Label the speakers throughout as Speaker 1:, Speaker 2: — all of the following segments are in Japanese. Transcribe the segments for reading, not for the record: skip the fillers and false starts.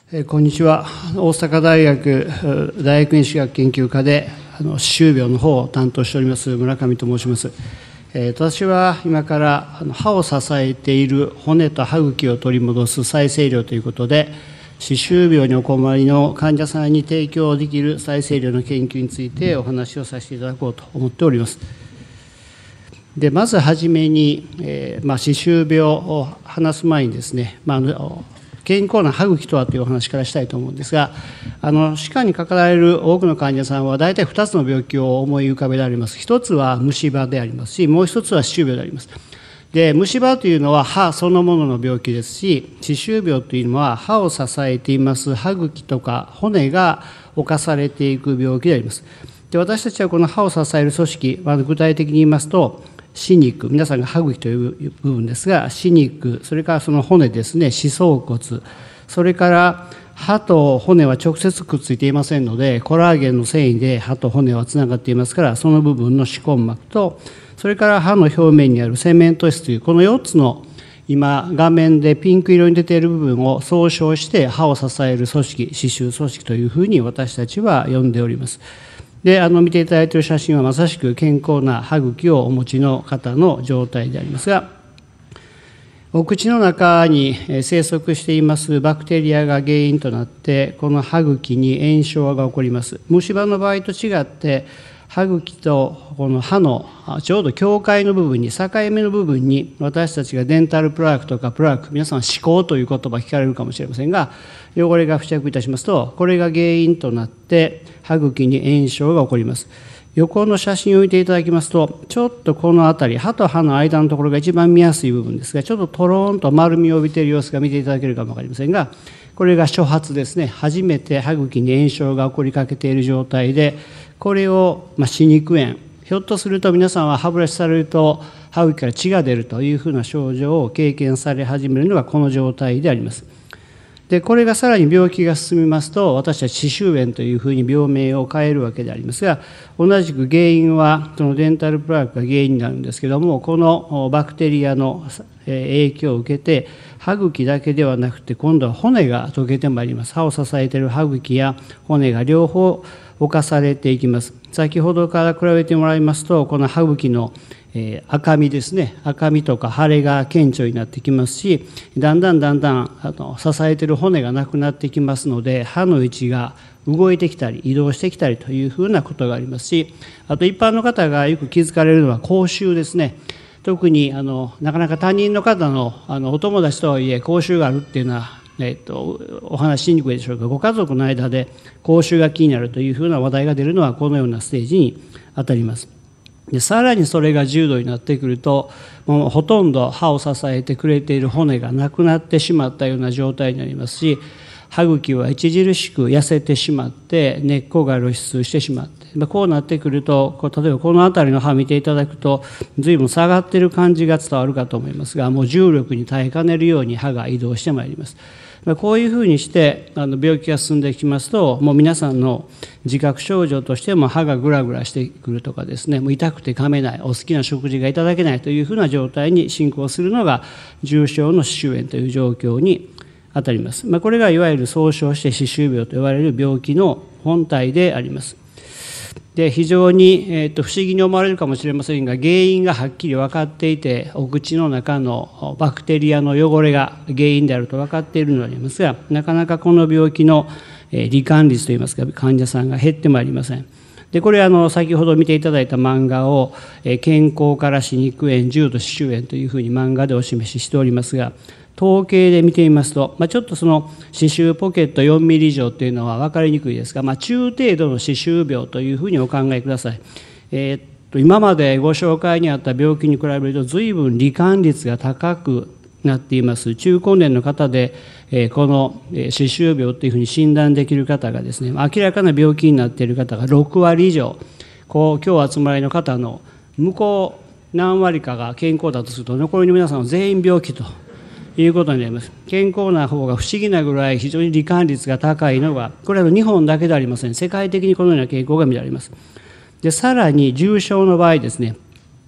Speaker 1: こんにちは。大阪大学大学院歯学研究科で歯周病の方を担当しております村上と申します。私は今から歯を支えている骨と歯茎を取り戻す再生医療ということで、歯周病にお困りの患者さんに提供できる再生医療の研究についてお話をさせていただこうと思っております。でまずはじめに、歯周病を話す前にですね、健康な歯茎とはというお話からしたいと思うんですが、歯科にかかられる多くの患者さんは大体2つの病気を思い浮かべられます。一つは虫歯でありますし、もう一つは歯周病であります。で虫歯というのは歯そのものの病気ですし、歯周病というのは歯を支えています歯茎とか骨が侵されていく病気であります。で私たちはこの歯を支える組織、具体的に言いますと歯肉、皆さんが歯茎という部分ですが、歯肉、それからその骨ですね、歯槽骨、それから歯と骨は直接くっついていませんので、コラーゲンの繊維で歯と骨はつながっていますから、その部分の歯根膜と、それから歯の表面にあるセメント質という、この4つの今画面でピンク色に出ている部分を総称して歯を支える組織、歯周組織というふうに私たちは呼んでおります。で見ていただいている写真はまさしく健康な歯茎をお持ちの方の状態でありますが、お口の中に生息していますバクテリアが原因となってこの歯茎に炎症が起こります。虫歯の場合と違って歯茎とこの歯のちょうど境界の部分に、境目の部分に私たちがデンタルプラークとかプラーク、皆さん歯垢という言葉聞かれるかもしれませんが、汚れが付着いたしますと、これが原因となって歯茎に炎症が起こります。横の写真を見ていただきますと、ちょっとこの辺り、歯と歯の間のところが一番見やすい部分ですが、ちょっとトローンと丸みを帯びている様子が見ていただけるかもわかりませんが、これが初発ですね。初めて歯茎に炎症が起こりかけている状態で、これを歯肉炎、ひょっとすると皆さんは歯ブラシされると歯茎から血が出るというふうな症状を経験され始めるのがこの状態であります。でこれがさらに病気が進みますと、私たち歯周炎というふうに病名を変えるわけでありますが、同じく原因はそのデンタルプラークが原因になるんですけども、このバクテリアの影響を受けて歯茎だけではなくて今度は骨が溶けてまいります。歯を支えている歯茎や骨が両方侵されていきます。先ほどから比べてもらいますと、この歯茎の赤みですね、赤みとか腫れが顕著になってきますし、だんだん支えている骨がなくなってきますので、歯の位置が動いてきたり移動してきたりというふうなことがありますし、あと一般の方がよく気づかれるのは口臭ですね。特になかなか他人の方のお友達とはいえ口臭があるっていうのはお話ししにくいでしょうが、ご家族の間で口臭が気になるというふうな話題が出るのはこのようなステージにあたります。でさらにそれが重度になってくると、もうほとんど歯を支えてくれている骨がなくなってしまったような状態になりますし、歯茎は著しく痩せてしまって根っこが露出してしまって、こうなってくると、例えばこの辺りの歯を見ていただくと随分下がっている感じが伝わるかと思いますが、もう重力に耐えかねるように歯が移動してまいります。こういうふうにして病気が進んできますと、もう皆さんの自覚症状としても歯がグラグラしてくるとかですね、もう痛くて噛めない、お好きな食事がいただけないというふうな状態に進行するのが重症の歯周炎という状況にあたります。これがいわゆる総称して歯周病と呼ばれる病気の本体であります。で非常に、不思議に思われるかもしれませんが、原因がはっきり分かっていて、お口の中のバクテリアの汚れが原因であると分かっているのでありますが、なかなかこの病気の罹患率といいますか、患者さんが減ってまいりません。でこれは先ほど見ていただいた漫画を健康から歯肉炎、重度歯周炎というふうに漫画でお示ししておりますが、統計で見てみますと、ちょっとその歯周ポケット4ミリ以上というのは分かりにくいですが、中程度の歯周病というふうにお考えください。今までご紹介にあった病気に比べると随分罹患率が高くなっています。中高年の方でこの歯周病というふうに診断できる方がですね、明らかな病気になっている方が6割以上、今日お集まりの方の向こう何割かが健康だとすると、残りの皆さんは全員病気ということになります。健康な方が不思議なぐらい非常に罹患率が高いのが、これは日本だけではありません。世界的にこのような傾向が見られます。でさらに重症の場合ですね、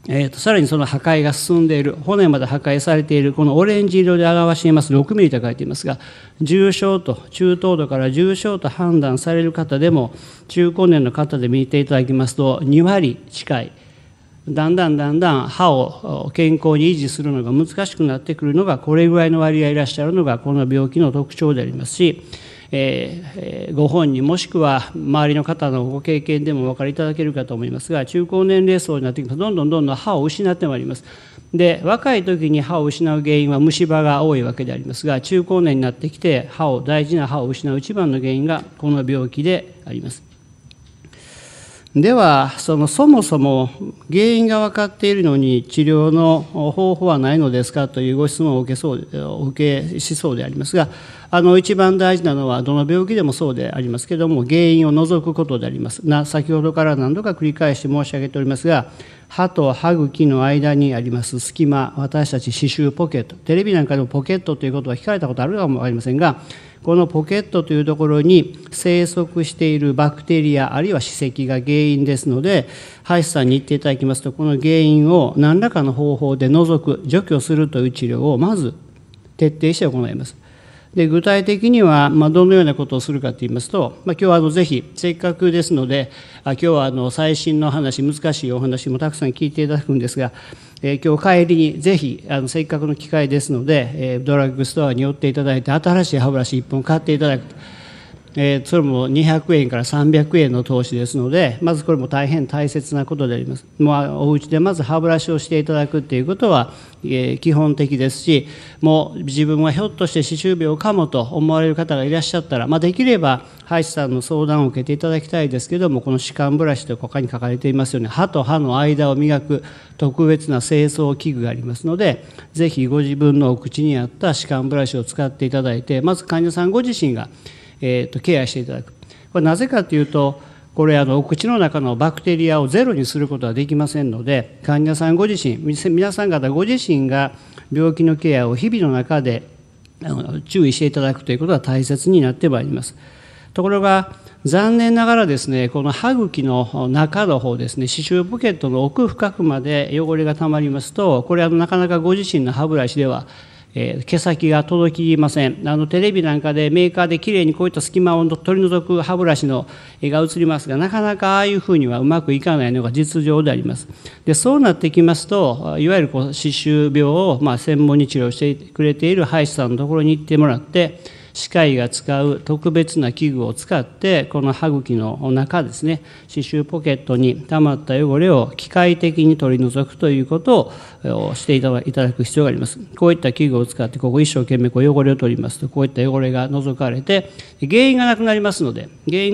Speaker 1: さらにその破壊が進んでいる、骨まで破壊されている、このオレンジ色で表しています6ミリと書いていますが、重症と、中等度から重症と判断される方でも、中高年の方で見ていただきますと、2割近い、だんだん歯を健康に維持するのが難しくなってくるのが、これぐらいの割合いらっしゃるのが、この病気の特徴でありますし、ご本人もしくは周りの方のご経験でもお分かりいただけるかと思いますが、中高年齢層になっていくとどんどん歯を失ってまいります。で、若い時に歯を失う原因は虫歯が多いわけでありますが、中高年になってきて大事な歯を失う一番の原因がこの病気であります。では、そもそも原因が分かっているのに治療の方法はないのですかというご質問をお受けしそうでありますが、一番大事なのはどの病気でもそうでありますけれども、原因を除くことであります。先ほどから何度か繰り返して申し上げておりますが、歯と歯茎の間にあります隙間、私たち歯周ポケット、テレビなんかでもポケットということは聞かれたことあるかも分かりませんが、このポケットというところに生息しているバクテリアあるいは歯石が原因ですので、歯医者さんに行っていただきますと、この原因を何らかの方法で除く、除去するという治療をまず徹底して行います。で、具体的にはどのようなことをするかといいますと、今日はぜひせっかくですので、今日は最新の話、難しいお話もたくさん聞いていただくんですが、今日帰りにぜひせっかくの機会ですので、ドラッグストアに寄っていただいて新しい歯ブラシ1本買っていただくと。それも200円から300円の投資ですので、まずこれも大変大切なことであります。お家でまず歯ブラシをしていただくということは基本的ですし、もう自分はひょっとして歯周病かもと思われる方がいらっしゃったら、できれば歯医者さんの相談を受けていただきたいですけれども、この歯間ブラシと他に書かれていますように、歯と歯の間を磨く特別な清掃器具がありますので、ぜひご自分のお口に合った歯間ブラシを使っていただいて、まず患者さんご自身がケアしていただく。これなぜかというと、これお口の中のバクテリアをゼロにすることはできませんので、患者さんご自身、皆さん方ご自身が病気のケアを日々の中で注意していただくということが大切になってまいります。ところが残念ながらですね、この歯茎の中の方ですね、歯周ポケットの奥深くまで汚れがたまりますと、これなかなかご自身の歯ブラシでは毛先が届きません。テレビなんかでメーカーできれいにこういった隙間を取り除く歯ブラシの絵が映りますが、なかなかああいうふうにはうまくいかないのが実情であります。で、そうなってきますと、いわゆる歯周病を専門に治療してくれている歯医者さんのところに行ってもらって、歯科医が使う特別な器具を使って、この歯茎の中ですね、歯周ポケットに溜まった汚れを機械的に取り除くということをしていただく必要があります。こういった器具を使って、ここ一生懸命汚れを取りますと、こういった汚れが除かれて、原因がなくなりますので、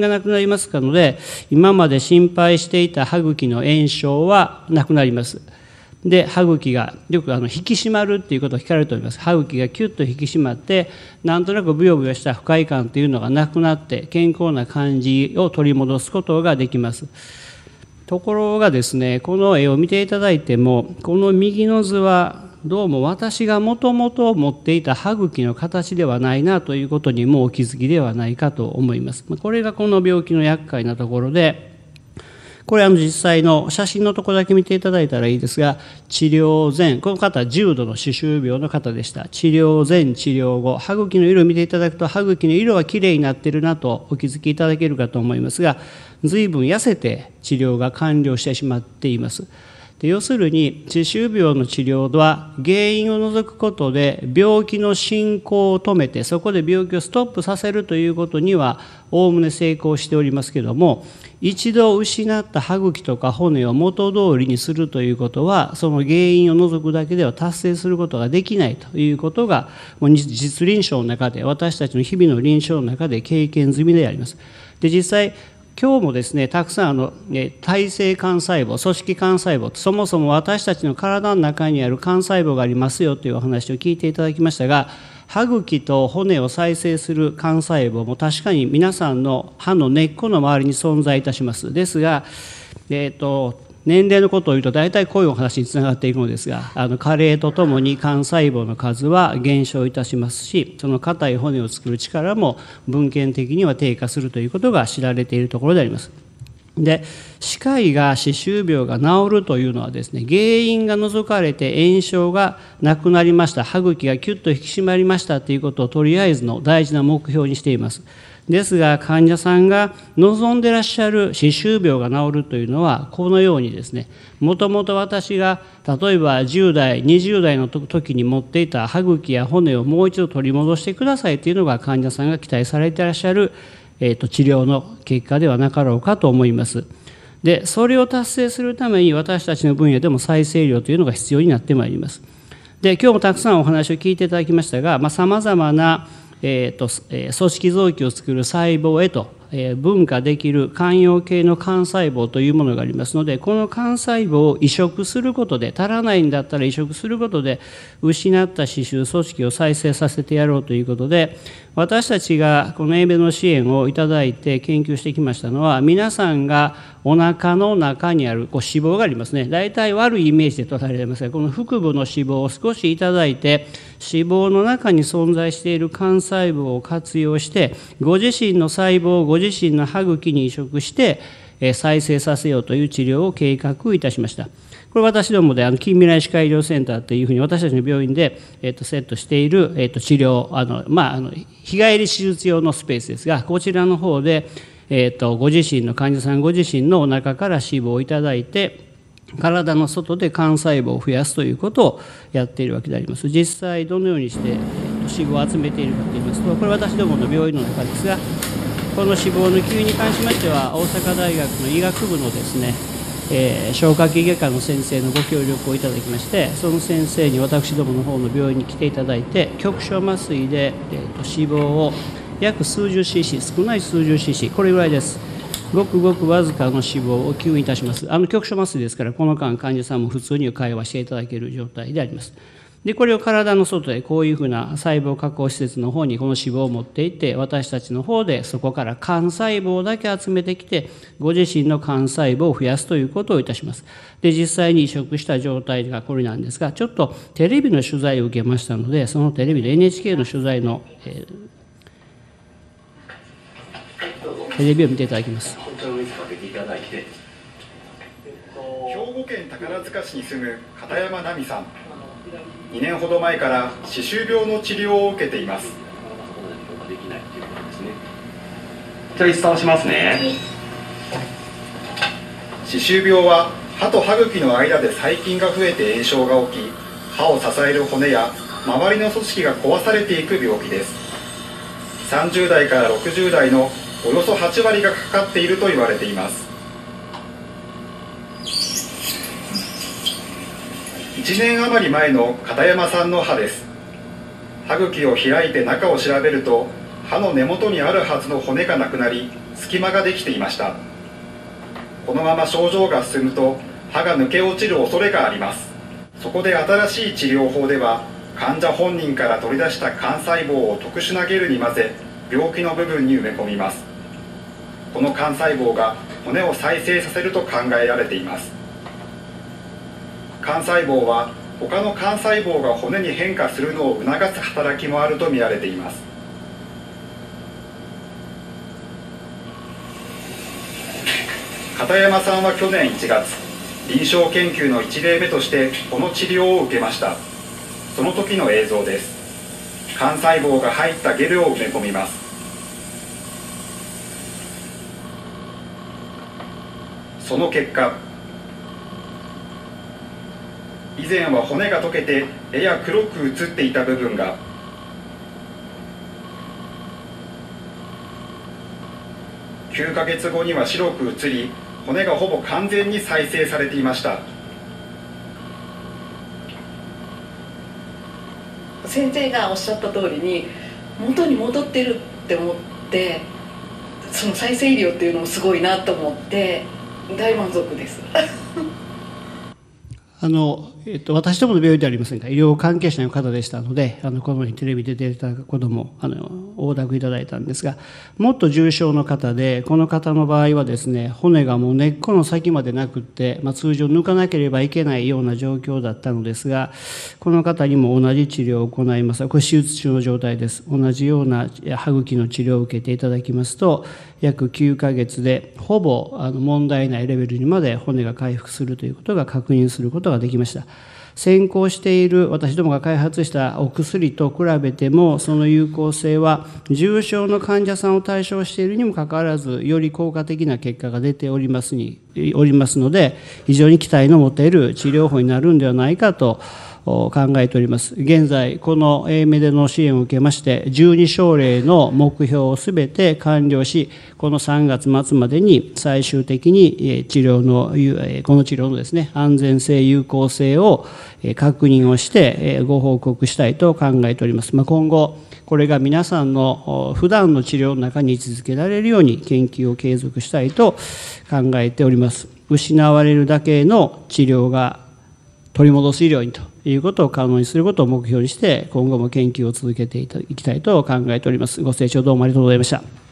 Speaker 1: 今まで心配していた歯茎の炎症はなくなります。で、歯茎がよく引き締まるっていうことを聞かれております。歯茎がキュッと引き締まって、なんとなくブヨブヨした不快感というのがなくなって、健康な感じを取り戻すことができます。ところがですね、この絵を見ていただいても、この右の図はどうも私がもともと持っていた歯茎の形ではないなということにもお気づきではないかと思います。これがこの病気の厄介なところで、これ実際の写真のところだけ見ていただいたらいいですが、治療前、この方は重度の歯周病の方でした。治療前、治療後、歯茎の色を見ていただくと、歯茎の色はきれいになっているなとお気づきいただけるかと思いますが、随分痩せて治療が完了してしまっています。で、要するに歯周病の治療は原因を除くことで病気の進行を止めて、そこで病気をストップさせるということにはおおむね成功しておりますけれども、一度失った歯茎とか骨を元通りにするということは、その原因を除くだけでは達成することができないということが、もう実臨床の中で、私たちの日々の臨床の中で経験済みであります。で、実際今日もですね、たくさん胎生幹細胞、組織幹細胞、そもそも私たちの体の中にある幹細胞がありますよというお話を聞いていただきましたが、歯茎と骨を再生する幹細胞も確かに皆さんの歯の根っこの周りに存在いたします。ですが、年齢のことを言うと大体こういうお話につながっていくのですが、加齢とともに幹細胞の数は減少いたしますし、その硬い骨を作る力も文献的には低下するということが知られているところであります。 で、歯科医が歯周病が治るというのはですね、原因が除かれて炎症がなくなりました、歯茎がキュッと引き締まりましたということをとりあえずの大事な目標にしています。ですが、患者さんが望んでらっしゃる歯周病が治るというのは、このようにですね、もともと私が例えば10代、20代の時に持っていた歯茎や骨をもう一度取り戻してくださいというのが患者さんが期待されていらっしゃる治療の結果ではなかろうかと思います。で、それを達成するために私たちの分野でも再生医療というのが必要になってまいります。で、今日もたくさんお話を聞いていただきましたが、さまざまな組織臓器を作る細胞へと分化できる間葉系の幹細胞というものがありますので、この幹細胞を移植することで、足らないんだったら移植することで、失った歯周組織を再生させてやろうということで、私たちがこの英米の支援をいただいて研究してきましたのは、皆さんがお腹の中にある脂肪がありますね。大体悪いイメージで捉えられますが、この腹部の脂肪を少しいただいて、脂肪の中に存在している幹細胞を活用して、ご自身の細胞をご自身の歯茎に移植して再生させようという治療を計画いたしました。これ私どもで近未来歯科医療センターというふうに私たちの病院でセットしている治療日帰り手術用のスペースですが、こちらの方でご自身の患者さんご自身のお腹から脂肪をいただいて、体の外で幹細胞を増やすということをやっているわけであります。実際どのようにして脂肪を集めているかといいますと、これ私どもの病院の中ですが、この脂肪の吸引に関しましては、大阪大学の医学部のですね、消化器外科の先生のご協力をいただきまして、その先生に私どもの方の病院に来ていただいて、局所麻酔で、脂肪を約数十 cc、少ない数十 cc、これぐらいです。ごくごくわずかの脂肪を吸引いたします。局所麻酔ですから、この間患者さんも普通に会話していただける状態であります。で、これを体の外でこういうふうな細胞加工施設の方にこの脂肪を持っていって、私たちの方でそこから幹細胞だけ集めてきて、ご自身の幹細胞を増やすということをいたします。で、実際に移植した状態がこれなんですが、ちょっとテレビの取材を受けましたので、そのテレビで NHK の取材の、テレビを見ていただきます。
Speaker 2: 兵庫県宝塚市に住む片山奈美さん、2年ほど前から歯周病の治療を受けています。
Speaker 3: じゃあ一旦しますね。
Speaker 2: 歯周病は歯と歯茎の間で細菌が増えて炎症が起き、歯を支える骨や周りの組織が壊されていく病気です。30代から60代のおよそ8割がかかっていると言われています。1年余り前の片山さんの歯です。歯茎を開いて中を調べると、歯の根元にあるはずの骨がなくなり、隙間ができていました。このまま症状が進むと歯が抜け落ちる恐れがあります。そこで新しい治療法では、患者本人から取り出した幹細胞を特殊なゲルに混ぜ、病気の部分に埋め込みます。この幹細胞が骨を再生させると考えられています。幹細胞は他の幹細胞が骨に変化するのを促す働きもあると見られています。片山さんは去年1月、臨床研究の1例目としてこの治療を受けました。その時の映像です。幹細胞が入ったゲルを埋め込みます。その結果、以前は骨が溶けてやや黒く映っていた部分が9ヶ月後には白く映り、骨がほぼ完全に再生されていました。
Speaker 4: 先生がおっしゃった通りに元に戻ってるって思って、その再生医療っていうのもすごいなと思って大満足です。
Speaker 1: 私どもの病院ではありませんが、医療関係者の方でしたので、このようにテレビで出ていただくこともお諾いただいたんですが、もっと重症の方で、この方の場合はですね、骨がもう根っこの先までなくって、通常抜かなければいけないような状況だったのですが、この方にも同じ治療を行います。これ手術中の状態です。同じような歯茎の治療を受けていただきますと、約9ヶ月でほぼ問題ないレベルにまで骨が回復するということが確認することができました。先行している私どもが開発したお薬と比べても、その有効性は重症の患者さんを対象しているにもかかわらず、より効果的な結果が出ておりますので、非常に期待の持てる治療法になるんではないかと考えております。現在、この AMED の支援を受けまして、12症例の目標をすべて完了し、この3月末までに最終的にこの治療のですね、安全性、有効性を確認をしてご報告したいと考えております。今後、これが皆さんの普段の治療の中に位置づけられるように研究を継続したいと考えております。失われるだけの治療が取り戻す医療にということを可能にすることを目標にして、今後も研究を続けていきたいと考えております。ご清聴どうもありがとうございました。